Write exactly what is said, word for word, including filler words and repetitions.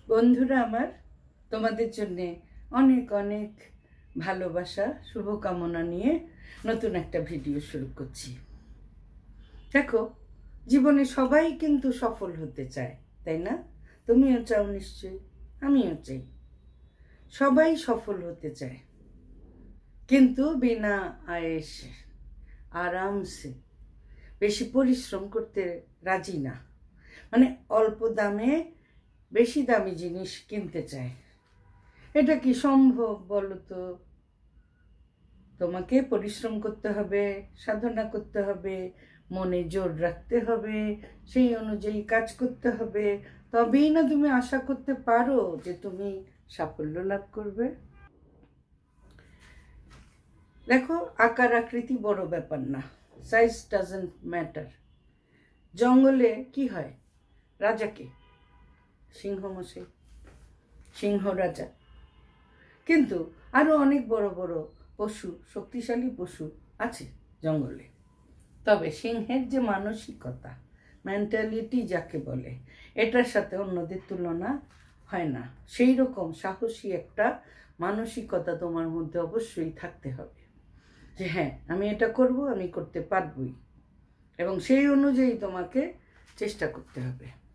বন্ধুরা আমার, তোমাদের জন্য অনেক অনেক ভালোবাসা শুভকামনা নিয়ে নতুন একটা ভিডিও শুরু করছি। দেখো, জীবনে সবাই কিন্তু সফল হতে চায়, তাই না? তুমিও চাও নিশ্চয়ই, আমিও চাই। সবাই সফল হতে চায়, কিন্তু বিনা আয়েসে আরামসে, বেশি পরিশ্রম করতে রাজি না। মানে অল্প দামে বেশি দামি জিনিস কিনতে চায়। এটা কি সম্ভব বলো তো? তোমাকে পরিশ্রম করতে হবে, সাধনা করতে হবে, মনে জোর রাখতে হবে, সেই অনুযায়ী কাজ করতে হবে, তবেই না তুমি আশা করতে পারো যে তুমি সাফল্য লাভ করবে। দেখো, আকার আকৃতি বড় ব্যাপার না, সাইজ ডাজন্ট ম্যাটার। জঙ্গলে কি হয়? রাজাকে সিংহ মশাই, সিংহ রাজা। কিন্তু আরো অনেক বড় বড় পশু, শক্তিশালী পশু আছে জঙ্গলে। তবে সিংহের যে মানসিকতা, মেন্টালিটি যাকে বলে, এটার সাথে অন্যদের তুলনা হয় না। সেই রকম সাহসী একটা মানসিকতা তোমার মধ্যে অবশ্যই থাকতে হবে যে হ্যাঁ, আমি এটা করব, আমি করতে পারবই, এবং সেই অনুযায়ী তোমাকে চেষ্টা করতে হবে।